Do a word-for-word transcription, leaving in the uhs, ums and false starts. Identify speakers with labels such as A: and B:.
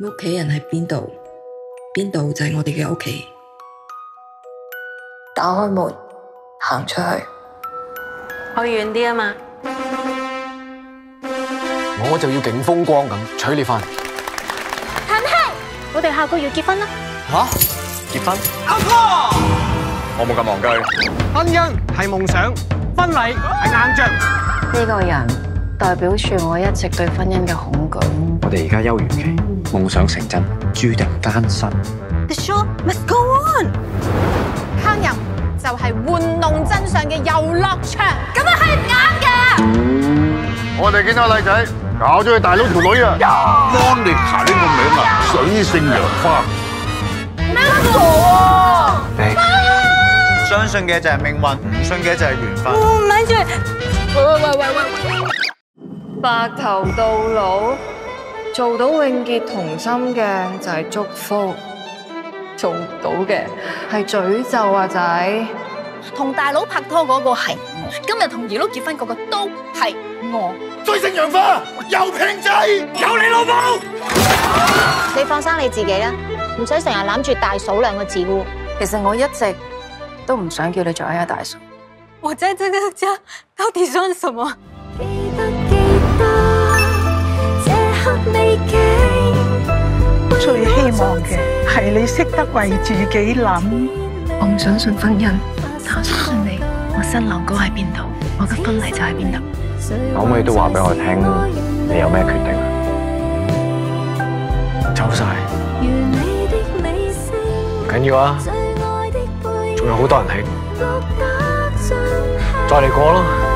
A: 屋企人喺邊度，邊度就係我哋嘅屋企。
B: 打開門，行出去，
C: 去遠啲啊嘛！
D: 我就要勁風光咁娶你翻嚟。
C: 陳希，我哋下個月結婚啦！
D: 吓？結婚？
E: 阿哥，我冇咁戇居。
D: 婚姻係夢想，婚禮係硬仗。
B: 呢個人代表住我一直對婚姻嘅恐懼。
D: 我哋而家休漁期，夢想成真，注定艱辛。
C: The show must go on。烹飪就係玩弄真相嘅遊樂場，咁樣係唔啱嘅。
F: 我哋見到個靚仔搞咗佢大佬條女啊！
G: 安力霞呢個名啊，水性楊花。
C: 咩啊？
E: 相信嘅就係命運，唔信嘅就係緣分。
C: 唔咪住，喂喂喂喂喂！
B: 白頭到老，做到永結同心嘅就係祝福，做唔到嘅係詛咒啊仔。
C: 同大佬拍拖嗰個係我，今日同二佬結婚嗰個都係我。
G: 水性楊花，又平仔，有你老母。
C: 你放生你自己啦，唔使成日攬住大嫂兩個字喎。
B: 其實我一直都唔想叫你做一個大嫂。
C: 我在這個家到底算什麼？
H: 記得記得這刻美景，
I: 最希望嘅係你識得為自己諗。
B: 我唔相信婚姻，但我相信你。我新郎哥喺邊度，我嘅婚禮就喺邊度。
D: 可唔可以都話俾我聽，你有咩決定啊？走晒，唔緊要啊，仲有好多人喺，再嚟過咯。